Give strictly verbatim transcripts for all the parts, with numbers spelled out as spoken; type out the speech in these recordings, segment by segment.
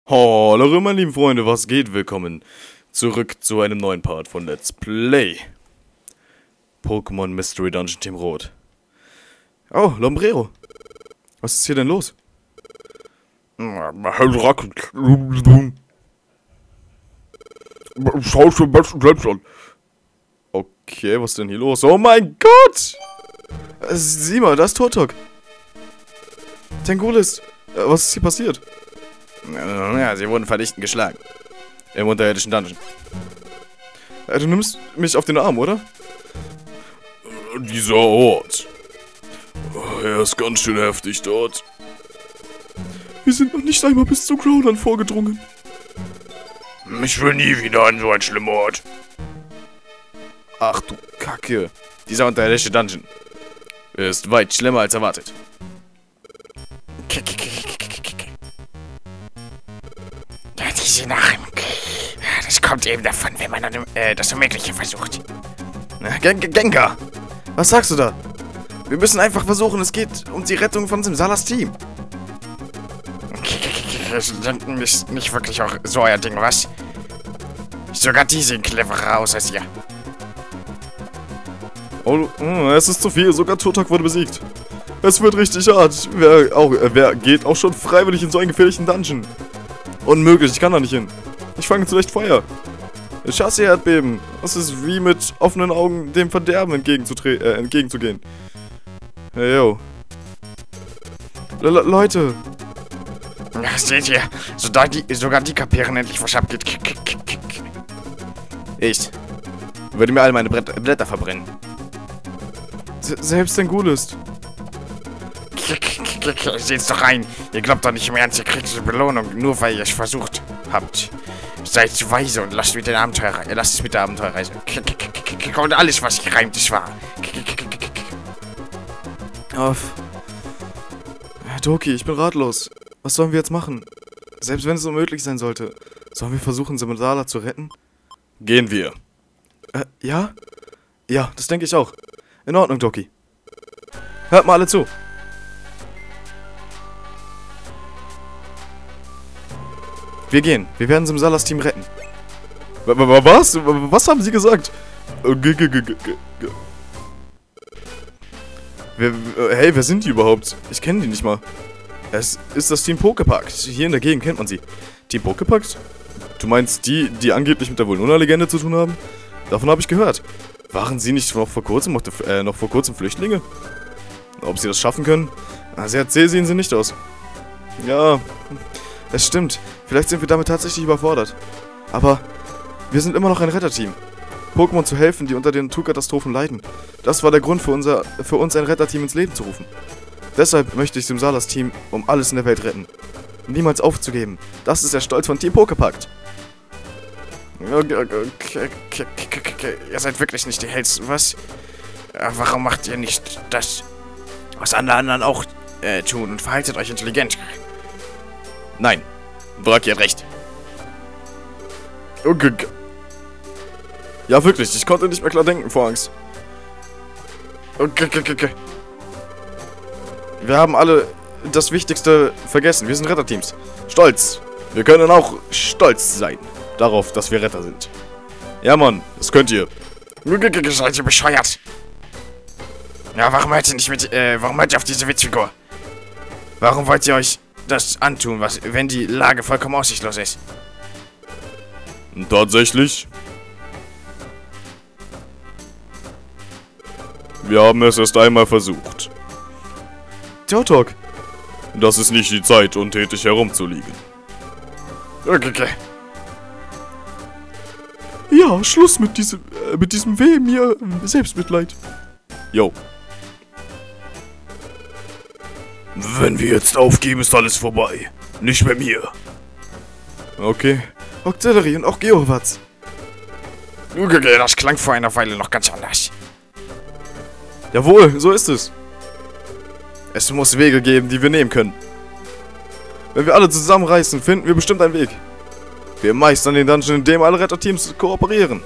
Hallo meine lieben Freunde, was geht? Willkommen zurück zu einem neuen Part von Let's Play Pokémon Mystery Dungeon Team Rot. Oh, Lombrero. Was ist hier denn los? Schau schon besten selbst an. Okay, was ist denn hier los? Oh mein Gott! Sieh mal, da ist Turtok. Tengulis, was ist hier passiert? Ja, sie wurden vernichtend geschlagen. Im unterirdischen Dungeon. Du nimmst mich auf den Arm, oder? Dieser Ort. Er ist ganz schön heftig dort. Wir sind noch nicht einmal bis zu Growlern vorgedrungen. Ich will nie wieder an so einen schlimmen Ort. Ach du Kacke. Dieser unterirdische Dungeon ist weit schlimmer als erwartet. Diese Narren. Das kommt eben davon, wenn man äh, das Unmögliche versucht. Gen Gengar, was sagst du da? Wir müssen einfach versuchen, es geht um die Rettung von Simsalas Team. Ist nicht wirklich auch so euer Ding, was? Sogar die sehen cleverer aus als ihr. Oh, es ist zu viel, sogar Turtok wurde besiegt. Es wird richtig hart. Wer, auch, wer geht auch schon freiwillig in so einen gefährlichen Dungeon? Unmöglich, ich kann da nicht hin. Ich fange zurecht Feuer. Ich hasse Erdbeben. Das ist wie mit offenen Augen dem Verderben entgegenzutre äh, entgegenzugehen. Hey, yo. Le Le Leute. Ja, seht ihr, sogar die, sogar die kapieren endlich, was abgeht. Ich würde mir all meine Brett Blätter verbrennen. S selbst ein Gulist. Seht's doch rein. Ihr glaubt doch nicht im Ernst, ihr kriegt diese Belohnung, nur weil ihr es versucht habt. Seid weise und lasst mit den Abenteuer, ihr lasst es mit der Abenteuerreise. Und alles, was hier reimt, ist wahr. Auf. Doki, ich bin ratlos. Was sollen wir jetzt machen? Selbst wenn es unmöglich sein sollte, sollen wir versuchen, Simsala zu retten? Gehen wir. Äh, ja? Ja, das denke ich auch. In Ordnung, Doki. Hört mal alle zu. Wir gehen. Wir werden Simsalas Team retten. Was? Was haben Sie gesagt? Hey, wer sind die überhaupt? Ich kenne die nicht mal. Es ist das Team Pokepakt. Hier in der Gegend kennt man sie. Team Pokepakt? Du meinst die, die angeblich mit der Vulnuna-Legende zu tun haben? Davon habe ich gehört. Waren sie nicht noch vor kurzem, äh, noch vor kurzem Flüchtlinge? Ob sie das schaffen können? Na, sehr zäh sehen sie nicht aus. Ja, es stimmt. Vielleicht sind wir damit tatsächlich überfordert. Aber wir sind immer noch ein Retterteam. Pokémon zu helfen, die unter den Naturkatastrophen leiden. Das war der Grund für, unser, für uns, ein Retterteam ins Leben zu rufen. Deshalb möchte ich Simsalas Team um alles in der Welt retten. Niemals aufzugeben. Das ist der Stolz von Team Pokepakt. Ihr seid wirklich nicht die Hellsten, was? Warum macht ihr nicht das, was alle anderen auch äh, tun und verhaltet euch intelligent? Nein, Braki hat recht. Okay. Ja, wirklich, ich konnte nicht mehr klar denken vor Angst. Okay, okay, okay. Wir haben alle das Wichtigste vergessen. Wir sind Retterteams. Stolz. Wir können auch stolz sein darauf, dass wir Retter sind. Ja, Mann, das könnt ihr. Seid ihr bescheuert? Ja, warum hört ihr nicht mit, äh, warum hört ihr auf diese Witzfigur? Warum wollt ihr euch das antun, was, wenn die Lage vollkommen aussichtslos ist? Tatsächlich. Wir haben es erst einmal versucht. Turtok. Das ist nicht die Zeit, untätig herumzuliegen. Okay, okay. Ja, Schluss mit diesem, äh, mit diesem Weh mir Selbstmitleid. Jo. Wenn wir jetzt aufgeben, ist alles vorbei. Nicht bei mir. Okay. Octillery und auch Geowatz. Okay, das klang vor einer Weile noch ganz anders. Jawohl, so ist es. Es muss Wege geben, die wir nehmen können. Wenn wir alle zusammenreißen, finden wir bestimmt einen Weg. Wir meistern den Dungeon, in dem alle Retterteams kooperieren.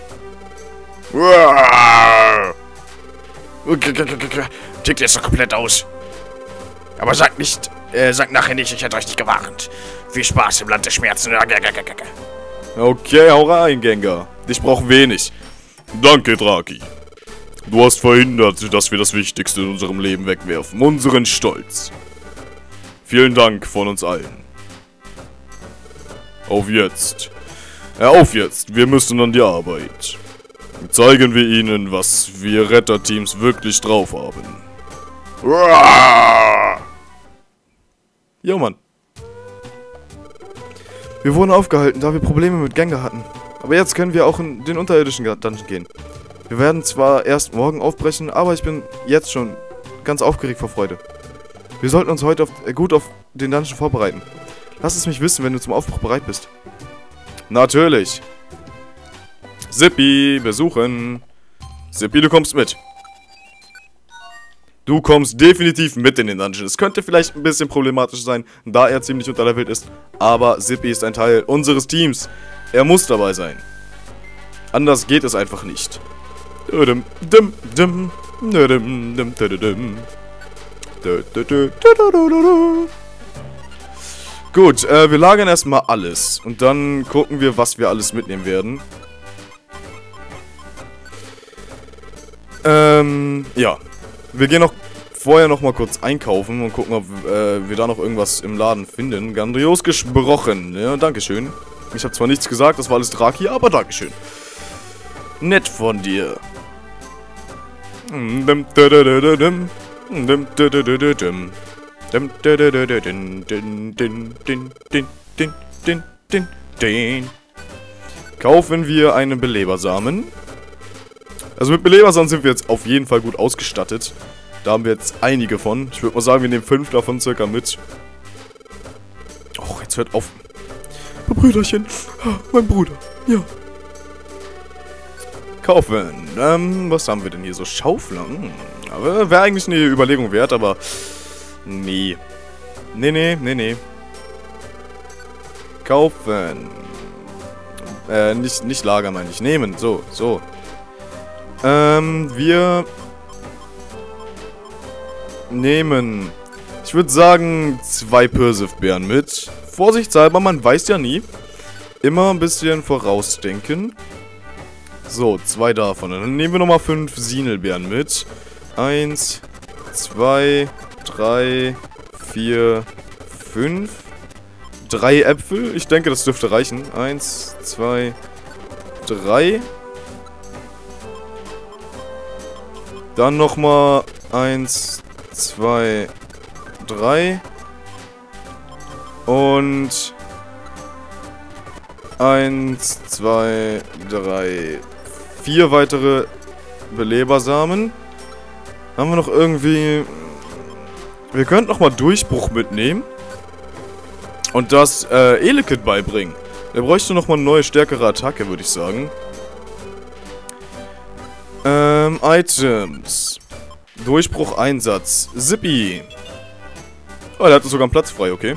Okay, okay, okay. Tickt jetzt doch komplett aus. Aber sagt nicht, äh, sagt nachher nicht, ich hätte euch nicht gewarnt. Viel Spaß im Land der Schmerzen. Okay, hau rein, Gengar. Dich brauchen wir nicht. Danke, Draki. Du hast verhindert, dass wir das Wichtigste in unserem Leben wegwerfen. Unseren Stolz. Vielen Dank von uns allen. Auf jetzt. Ja, auf jetzt. Wir müssen an die Arbeit. Zeigen wir ihnen, was wir Retterteams wirklich drauf haben. Jo, Mann. Wir wurden aufgehalten, da wir Probleme mit Gengar hatten. Aber jetzt können wir auch in den unterirdischen Dungeon gehen. Wir werden zwar erst morgen aufbrechen, aber ich bin jetzt schon ganz aufgeregt vor Freude. Wir sollten uns heute auf, äh, gut auf den Dungeon vorbereiten. Lass es mich wissen, wenn du zum Aufbruch bereit bist. Natürlich. Zippy, besuchen. Zippy, du kommst mit. Du kommst definitiv mit in den Dungeon. Es könnte vielleicht ein bisschen problematisch sein, da er ziemlich unterlevelt ist. Aber Zippy ist ein Teil unseres Teams. Er muss dabei sein. Anders geht es einfach nicht. Gut, äh, wir lagern erstmal alles. Und dann gucken wir, was wir alles mitnehmen werden. Ähm, ja. Wir gehen noch vorher noch mal kurz einkaufen und gucken, ob äh, wir da noch irgendwas im Laden finden. Grandios gesprochen. Ja, dankeschön. Ich habe zwar nichts gesagt, das war alles Draki, aber dankeschön. Nett von dir. Kaufen wir einen Belebersamen. Also mit Belebersamen sind wir jetzt auf jeden Fall gut ausgestattet. Da haben wir jetzt einige von. Ich würde mal sagen, wir nehmen fünf davon circa mit. Och, jetzt hört auf. Brüderchen. Mein Bruder. Ja. Kaufen. Ähm, was haben wir denn hier? So Schaufler. Hm. Aber wäre eigentlich eine Überlegung wert, aber... Nee. Nee, nee, nee, nee. Kaufen. Äh, nicht, nicht lagern, meine ich. Nehmen. So, so. Ähm, wir... Nehmen... Ich würde sagen, zwei Pirsif-Beeren mit. Vorsichtshalber, man weiß ja nie. Immer ein bisschen vorausdenken. So, zwei davon. Dann nehmen wir nochmal fünf Sinelbeeren mit. Eins, zwei, drei, vier, fünf. Drei Äpfel. Ich denke, das dürfte reichen. Eins, zwei, drei. Dann nochmal eins, zwei, drei. Und eins, zwei, drei, vier weitere Belebersamen. Haben wir noch irgendwie... Wir könnten noch mal Durchbruch mitnehmen. Und das äh, Elekid beibringen. Der bräuchte noch mal eine neue, stärkere Attacke, würde ich sagen. Ähm, Items. Durchbruch, Einsatz. Zippy. Oh, der hatte sogar einen Platz frei, okay.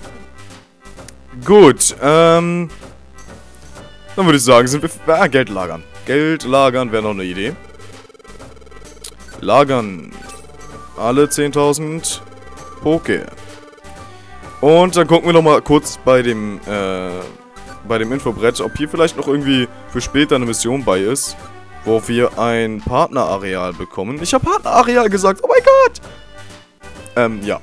Gut, ähm... Dann würde ich sagen, sind wir... Ah, Geld lagern. Geld lagern wäre noch eine Idee. Lagern. Alle zehntausend Poké. Und dann gucken wir noch mal kurz bei dem, äh... bei dem Infobrett, ob hier vielleicht noch irgendwie für später eine Mission bei ist. Wo wir ein Partnerareal bekommen. Ich habe Partnerareal gesagt, oh mein Gott! Ähm, ja.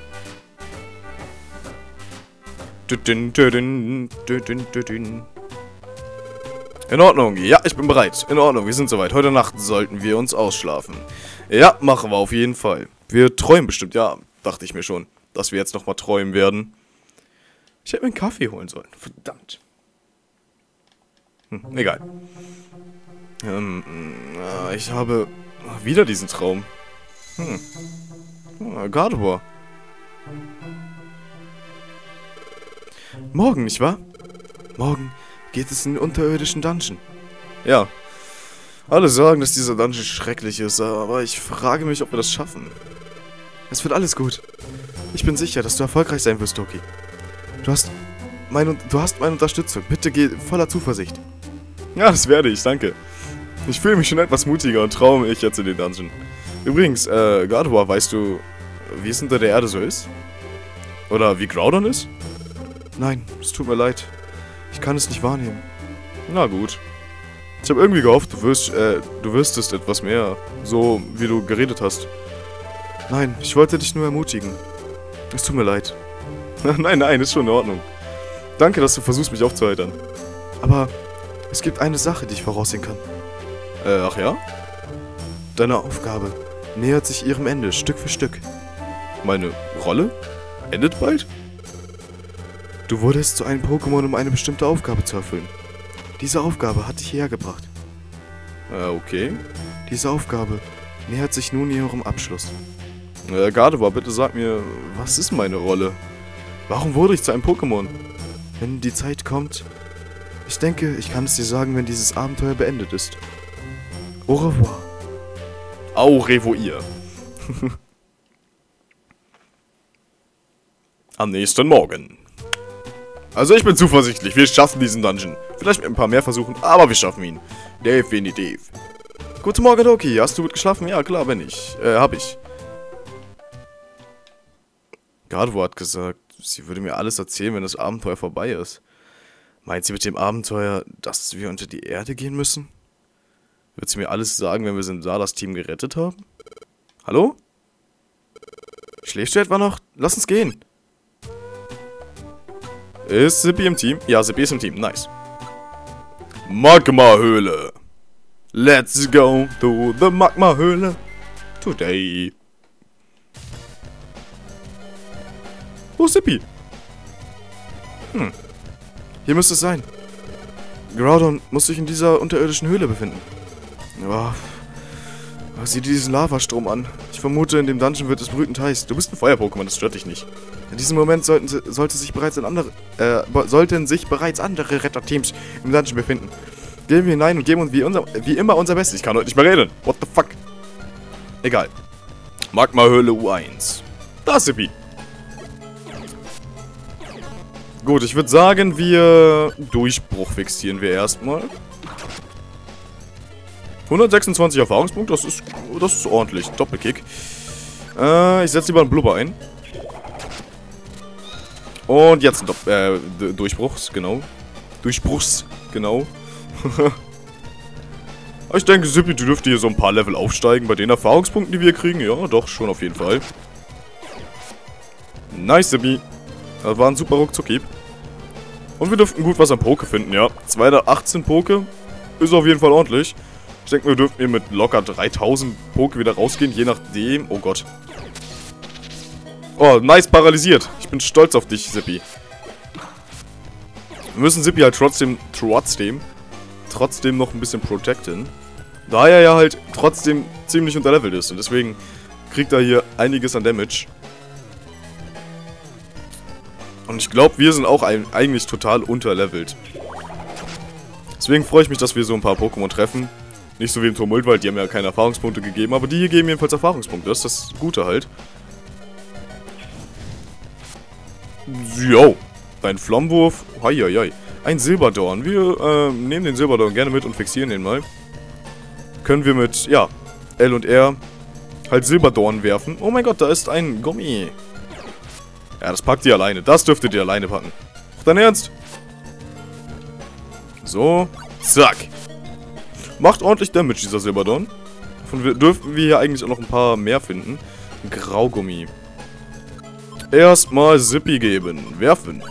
In Ordnung, ja, ich bin bereit. In Ordnung, wir sind soweit. Heute Nacht sollten wir uns ausschlafen. Ja, machen wir auf jeden Fall. Wir träumen bestimmt, ja, dachte ich mir schon, dass wir jetzt nochmal träumen werden. Ich hätte mir einen Kaffee holen sollen, verdammt. Hm, egal. Ähm, äh, ich habe wieder diesen Traum. Hm. Oh, Gardevoir. Morgen, nicht wahr? Morgen geht es in den unterirdischen Dungeon. Ja. Alle sagen, dass dieser Dungeon schrecklich ist, aber ich frage mich, ob wir das schaffen. Es wird alles gut. Ich bin sicher, dass du erfolgreich sein wirst, Toki. Du hast meine, du hast meine Unterstützung. Bitte geh voller Zuversicht. Ja, das werde ich, danke. Ich fühle mich schon etwas mutiger und traue mich jetzt in den Dungeon. Übrigens, äh, Gardevoir, weißt du, wie es unter der Erde so ist? Oder wie Groudon ist? Nein, es tut mir leid. Ich kann es nicht wahrnehmen. Na gut. Ich habe irgendwie gehofft, du wirst, äh, du wüsstest etwas mehr. So, wie du geredet hast. Nein, ich wollte dich nur ermutigen. Es tut mir leid. Nein, nein, ist schon in Ordnung. Danke, dass du versuchst, mich aufzuheitern. Aber es gibt eine Sache, die ich voraussehen kann. Äh, ach ja? Deine Aufgabe nähert sich ihrem Ende, Stück für Stück. Meine Rolle? Endet bald? Du wurdest zu einem Pokémon, um eine bestimmte Aufgabe zu erfüllen. Diese Aufgabe hat dich hierher gebracht. Äh, okay. Diese Aufgabe nähert sich nun ihrem Abschluss. Äh, Gardevoir, bitte sag mir, was ist meine Rolle? Warum wurde ich zu einem Pokémon? Wenn die Zeit kommt... Ich denke, ich kann es dir sagen, wenn dieses Abenteuer beendet ist. Au revoir. Au revoir. Am nächsten Morgen. Also ich bin zuversichtlich, wir schaffen diesen Dungeon. Vielleicht mit ein paar mehr Versuchen, aber wir schaffen ihn. Definitiv. Guten Morgen, Doki. Hast du gut geschlafen? Ja, klar, bin ich. Äh, hab ich. Gardevoir hat gesagt, sie würde mir alles erzählen, wenn das Abenteuer vorbei ist. Meint sie mit dem Abenteuer, dass wir unter die Erde gehen müssen? Wird sie mir alles sagen, wenn wir Simsalas Team gerettet haben? Hallo? Schläfst du etwa noch? Lass uns gehen. Ist Zippy im Team? Ja, Zippy ist im Team. Nice. Magma-Höhle. Let's go to the Magma-Höhle today. Wo ist Zippy? Hm. Hier müsste es sein. Groudon muss sich in dieser unterirdischen Höhle befinden. Oh. Sieh dir diesen Lavastrom an. Ich vermute, in dem Dungeon wird es brütend heiß. Du bist ein Feuer-Pokémon, das stört dich nicht. In diesem Moment sollten, sollte sich bereits ein andere, äh, sollten sich bereits andere Retterteams im Dungeon befinden. Gehen wir hinein und geben uns wie, unser, wie immer unser Bestes. Ich kann heute nicht mehr reden. What the fuck? Egal. Magma-Höhle U eins. Da ist Zippy. Gut, ich würde sagen, wir... Durchbruch fixieren wir erstmal. hundertsechsundzwanzig Erfahrungspunkte, das ist, das ist ordentlich. Doppelkick. Äh, ich setze lieber einen Blubber ein. Und jetzt ein Dopp äh, Durchbruchs, genau. Durchbruchs, genau. Ich denke, Zippy, du dürfte hier so ein paar Level aufsteigen bei den Erfahrungspunkten, die wir kriegen. Ja, doch, schon auf jeden Fall. Nice, Zippy. Das war ein super Ruckzuck-Hieb. Und wir dürften gut was am Poke finden, ja. zweihundertachtzehn Poke ist auf jeden Fall ordentlich. Ich denke, wir dürften hier mit locker dreitausend Poke wieder rausgehen, je nachdem. Oh Gott. Oh, nice paralysiert. Ich bin stolz auf dich, Zippy. Wir müssen Zippy halt trotzdem, trotzdem, trotzdem noch ein bisschen protecten. Da er ja halt trotzdem ziemlich unterlevelt ist. Und deswegen kriegt er hier einiges an Damage. Und ich glaube, wir sind auch ein, eigentlich total unterlevelt. Deswegen freue ich mich, dass wir so ein paar Pokémon treffen. Nicht so wie im Tumultwald, die haben ja keine Erfahrungspunkte gegeben, aber die hier geben jedenfalls Erfahrungspunkte. Das ist das Gute halt. Jo, dein Flammenwurf. Heieiei. Ein Silberdorn. Wir äh, nehmen den Silberdorn gerne mit und fixieren den mal. Können wir mit, ja, L und R halt Silberdorn werfen. Oh mein Gott, da ist ein Gummi. Ja, das packt ihr alleine. Das dürftet ihr alleine packen. Auf dein Ernst? So. Zack. Macht ordentlich Damage, dieser Silberdorn. Davon dürften wir hier eigentlich auch noch ein paar mehr finden. Ein Graugummi. Erstmal Zippy geben. Werfen.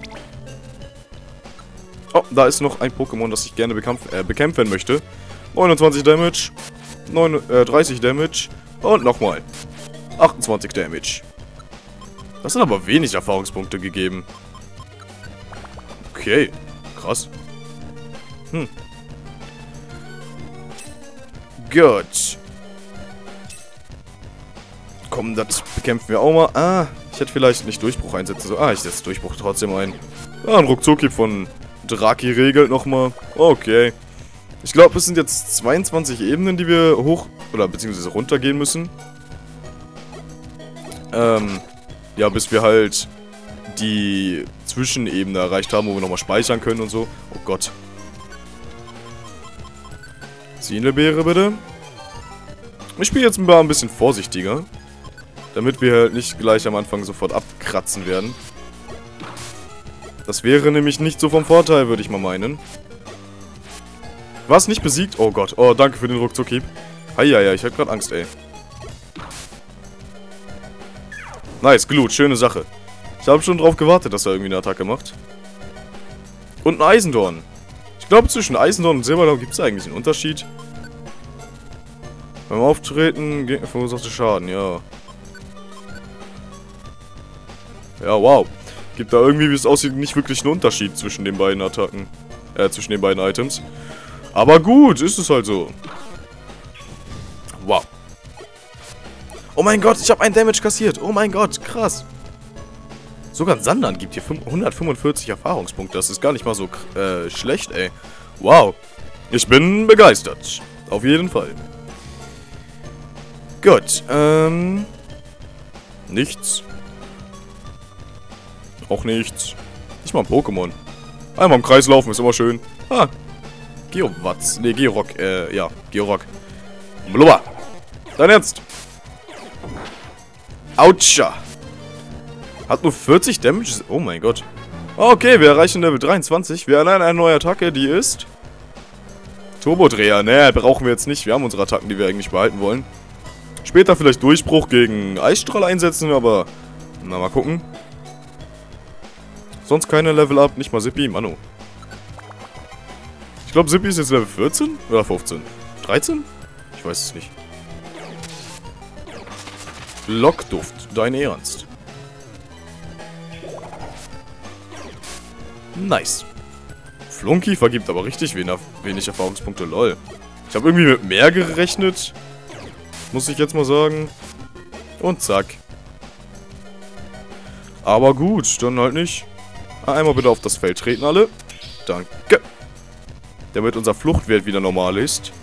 Oh, da ist noch ein Pokémon, das ich gerne bekämpf äh, bekämpfen möchte. neunundzwanzig Damage. neun, äh, dreißig Damage. Und nochmal. achtundzwanzig Damage. Das sind aber wenig Erfahrungspunkte gegeben. Okay. Krass. Hm. Gut. Komm, das bekämpfen wir auch mal. Ah, ich hätte vielleicht nicht Durchbruch einsetzen sollen. Ah, ich setze Durchbruch trotzdem ein. Ah, ein Ruckzuck von Draki regelt nochmal. Okay. Ich glaube, es sind jetzt zweiundzwanzig Ebenen, die wir hoch... oder beziehungsweise runtergehen müssen. Ähm... Ja, bis wir halt die Zwischenebene erreicht haben, wo wir nochmal speichern können und so. Oh Gott. Zieh eine Beere, bitte. Ich spiele jetzt mal ein bisschen vorsichtiger. Damit wir halt nicht gleich am Anfang sofort abkratzen werden. Das wäre nämlich nicht so vom Vorteil, würde ich mal meinen. Was nicht besiegt? Oh Gott. Oh, danke für den Ruckzuck-Hieb. Heieiei, ich hab grad Angst, ey. Nice, Glut, schöne Sache. Ich habe schon drauf gewartet, dass er irgendwie eine Attacke macht. Und ein Eisendorn. Ich glaube, zwischen Eisendorn und Silberdorn gibt es eigentlich einen Unterschied. Beim Auftreten Gegner verursachte Schaden, ja. Ja, wow. Gibt da irgendwie, wie es aussieht, nicht wirklich einen Unterschied zwischen den beiden Attacken. Äh, zwischen den beiden Items. Aber gut, ist es halt so. Wow. Oh mein Gott, ich habe einen Damage kassiert. Oh mein Gott, krass. Sogar ein Sandan gibt hier hundertfünfundvierzig Erfahrungspunkte. Das ist gar nicht mal so äh, schlecht, ey. Wow. Ich bin begeistert. Auf jeden Fall. Gut, ähm... nichts. Auch nichts. Nicht mal ein Pokémon. Einmal im Kreis laufen ist immer schön. Ah. Geowatz. Ne, Georock. Äh, ja. Georock. Blubber. Dein Ernst. Autscha. Hat nur vierzig Damage. Oh mein Gott. Okay, wir erreichen Level dreiundzwanzig. Wir erlernen eine neue Attacke, die ist... Turbodreher. Ne, brauchen wir jetzt nicht. Wir haben unsere Attacken, die wir eigentlich behalten wollen. Später vielleicht Durchbruch gegen Eisstrahl einsetzen, aber... Na, mal gucken. Sonst keine Level-Up, nicht mal Zippy. Mano. Ich glaube, Zippy ist jetzt Level vierzehn? Oder fünfzehn? dreizehn? Ich weiß es nicht. Lockduft. Dein Ernst. Nice. Flunky vergibt aber richtig wenig Erfahrungspunkte, lol. Ich habe irgendwie mit mehr gerechnet. Muss ich jetzt mal sagen. Und zack. Aber gut, dann halt nicht. Einmal bitte auf das Feld treten alle. Danke. Damit unser Fluchtwert wieder normal ist.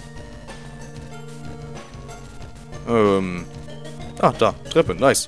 Ähm. Ah, da. Treppe. Nice.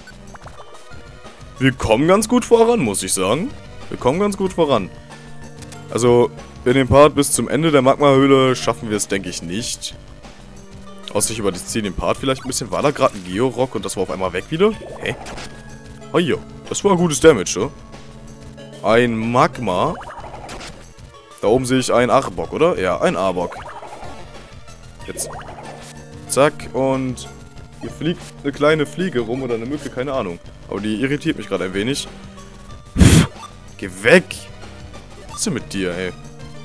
Wir kommen ganz gut voran, muss ich sagen. Wir kommen ganz gut voran. Also, in dem Part bis zum Ende der Magma-Höhle schaffen wir es, denke ich, nicht. Außer ich überziehe den Part vielleicht ein bisschen. War da gerade ein Georock und das war auf einmal weg wieder? Hä? Oh jo, das war gutes Damage, ne? Ein Magma. Da oben sehe ich einen Arbok, oder? Ja, ein Arbok. Jetzt. Zack, und hier fliegt eine kleine Fliege rum oder eine Mücke, keine Ahnung. Aber die irritiert mich gerade ein wenig. Pff, geh weg! Was ist denn mit dir, ey?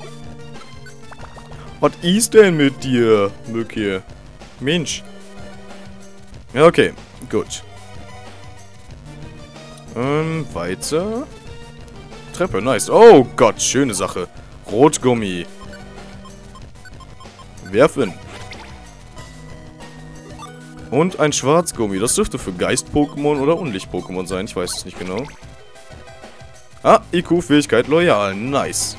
Was ist denn mit dir, Mücke? Mensch. Ja, okay. Gut. Ähm, weiter. Treppe, nice. Oh Gott, schöne Sache. Rotgummi. Werfen. Und ein Schwarzgummi. Das dürfte für Geist-Pokémon oder Unlicht-Pokémon sein. Ich weiß es nicht genau. Ah, I Q-Fähigkeit loyal. Nice.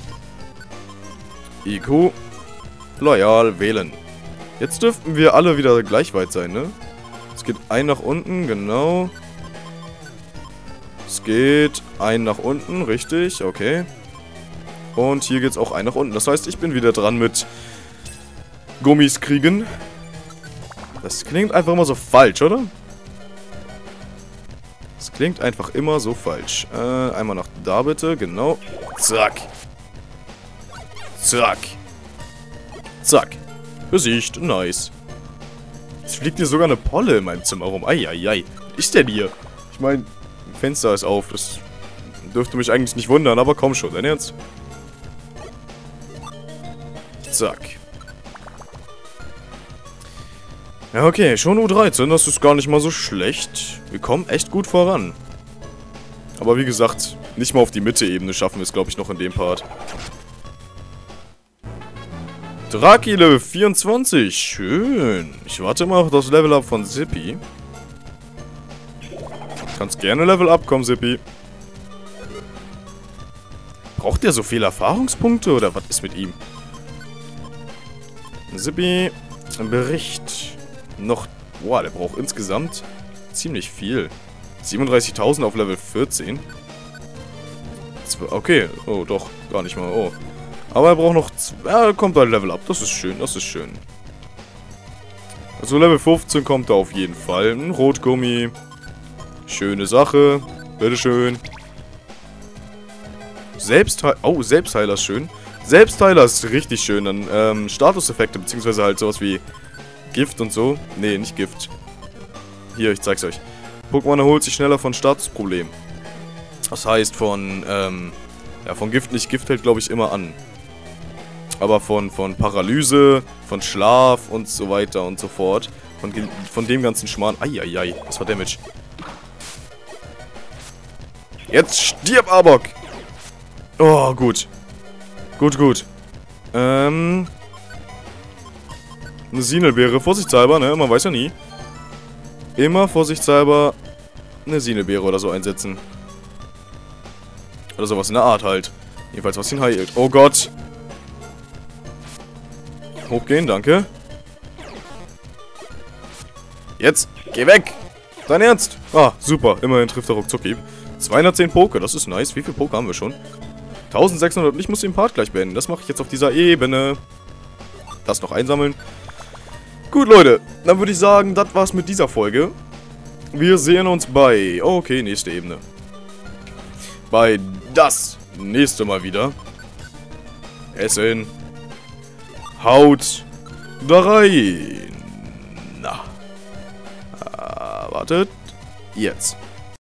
I Q loyal wählen. Jetzt dürften wir alle wieder gleich weit sein, ne? Es geht ein nach unten, genau. Es geht ein nach unten, richtig, okay. Und hier geht es auch ein nach unten. Das heißt, ich bin wieder dran mit Gummis kriegen. Das klingt einfach immer so falsch, oder? Das klingt einfach immer so falsch. Äh, einmal nach da bitte, genau. Zack. Zack. Zack. Besiegt, nice. Jetzt fliegt hier sogar eine Polle in meinem Zimmer rum. Eieiei. Was ist denn hier? Ich meine, Fenster ist auf. Das dürfte mich eigentlich nicht wundern, aber komm schon, dein Ernst? Zack. Ja, okay, schon U dreizehn, das ist gar nicht mal so schlecht. Wir kommen echt gut voran. Aber wie gesagt, nicht mal auf die Mitte-Ebene schaffen wir es, glaube ich, noch in dem Part. Draki Level vierundzwanzig, schön. Ich warte mal auf das Level-Up von Zippy. Kannst gerne Level-Up kommen, Zippy. Braucht der so viele Erfahrungspunkte oder was ist mit ihm? Zippy, Bericht. Noch, boah, der braucht insgesamt ziemlich viel. siebenunddreißigtausend auf Level vierzehn. Okay, oh doch, gar nicht mal, oh. Aber er braucht noch, ja, kommt ein Level up, das ist schön, das ist schön. Also Level fünfzehn kommt da auf jeden Fall. Ein Rotgummi. Schöne Sache. Bitteschön. Selbstheiler. Oh, Selbstheiler ist schön. Selbstheiler ist richtig schön. Dann ähm, Statuseffekte, beziehungsweise halt sowas wie Gift und so. Nee, nicht Gift. Hier, ich zeig's euch. Pokémon erholt sich schneller von Statusproblemen. Das heißt von, ähm, ja, von Gift nicht. Gift hält, glaube ich, immer an. Aber von, von Paralyse, von Schlaf und so weiter und so fort. Von, von dem ganzen Schmarrn. Eieiei, das war Damage. Jetzt stirb, Arbok! Oh, gut. Gut, gut. Ähm. Eine Sinelbeere, vorsichtshalber, ne? Man weiß ja nie. Immer vorsichtshalber eine Sinelbeere oder so einsetzen. Oder sowas in der Art halt. Jedenfalls was ihn heilt. Oh Gott. Hochgehen, danke. Jetzt, geh weg! Dein Ernst? Ah, super. Immerhin trifft er ruckzuck. zweihundertzehn Poke, das ist nice. Wie viel Poke haben wir schon? eintausendsechshundert und ich muss den Part gleich beenden. Das mache ich jetzt auf dieser Ebene. Das noch einsammeln. Gut, Leute. Dann würde ich sagen, das war's mit dieser Folge. Wir sehen uns bei... Okay, nächste Ebene. Bei das nächste Mal wieder. Essen. Haut da rein. Na. Ah, wartet. Jetzt.